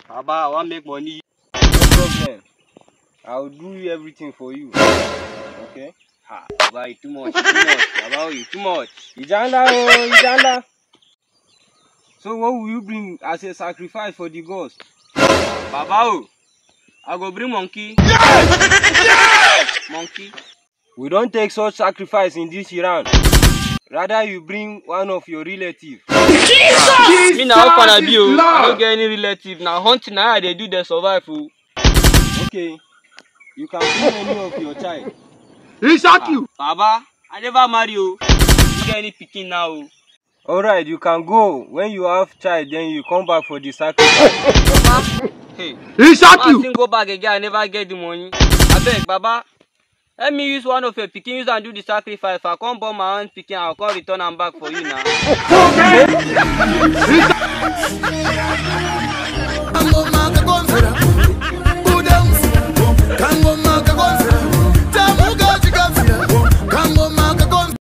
Baba, I want make money. No problem. I'll do everything for you. Okay? Ha, Baba, you too much, you too much. Baba, you too much. Ijanda, oh, Ijanda. So what will you bring as a sacrifice for the gods? Baba, I go bring monkey. Yes! Monkey. We don't take such sacrifice in this Iran. Rather, you bring one of your relatives. Jesus! Me now how can I be? I don't get any relative. Now hunting now they do the survive. Okay, you can bring any of your child. Exactly. Baba, I never marry you. You get any picking now? Alright, you can go. When you have child, then you come back for the sacrifice. Baba, hey, exactly. I think go back again. I never get the money. I beg, Baba. Let me use one of your picking use and do the sacrifice. If I come born my own picking, I'll come return them back for you now.